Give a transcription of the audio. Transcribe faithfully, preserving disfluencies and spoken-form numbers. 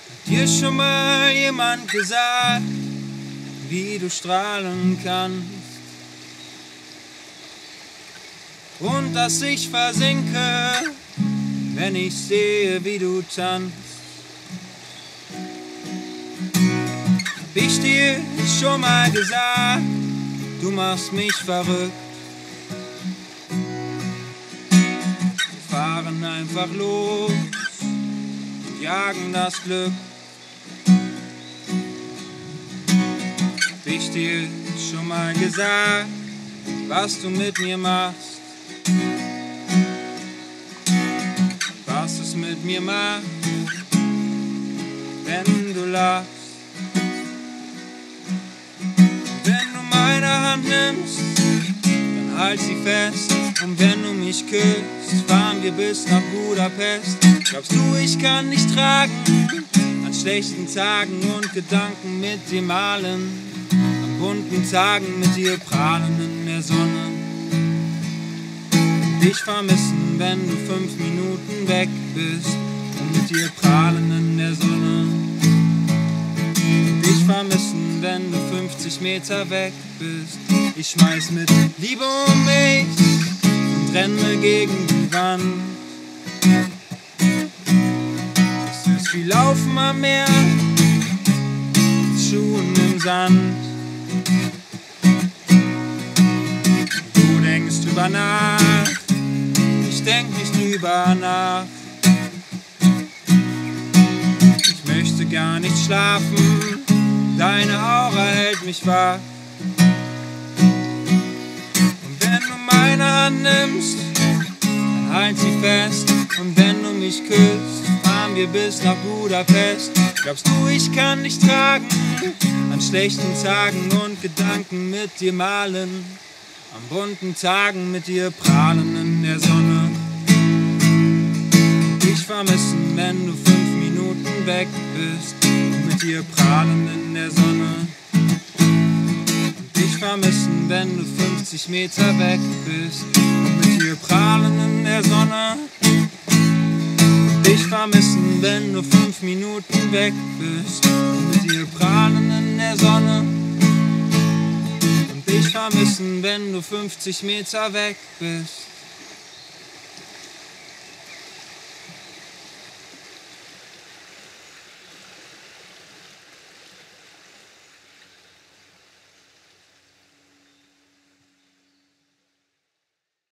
Dir schon mal jemand gesagt, wie du strahlen kannst? Und dass ich versinke, wenn ich sehe, wie du tanzt. Hab ich dir schon mal gesagt, du machst mich verrückt. Wir fahren einfach los und jagen das Glück. Hab ich dir schon mal gesagt, was du mit mir machst? Was es mit mir macht, wenn du lachst. Wenn du meine Hand nimmst, dann halt sie fest. Und wenn du mich küsst, fahren wir bis nach Budapest. Glaubst du, ich kann dich tragen an schlechten Tagen und Gedanken mit dir malen, an bunten Tagen mit dir prahlen in der Sonne? Dich vermissen, wenn du fünf Minuten weg bist und mit dir prahlen in der Sonne. Dich vermissen, wenn du fünfzig Meter weg bist. Ich schmeiß mit Liebe um mich und renne gegen die Wand. Es ist wie Laufen am Meer mit Schuhen im Sand. Du denkst drüber nach, ich denk nicht drüber nach. Ich möchte gar nicht schlafen, deine Aura hält mich wach. Und wenn du meine Hand nimmst, dann halt sie fest. Und wenn du mich küsst, fahren wir bis nach Budapest. Glaubst du, ich kann dich tragen an schlechten Tagen und Gedanken mit dir malen, an bunten Tagen mit dir prahlen in der Sonne? Dich vermissen, wenn du fünf Minuten weg bist und mit dir prahlen in der Sonne. Dich vermissen, wenn du fünfzig Meter weg bist und mit dir prahlen in der Sonne. Dich vermissen, wenn du fünf Minuten weg bist und mit dir prahlen in der Sonne. Dich vermissen, wenn du fünfzig Meter weg bist.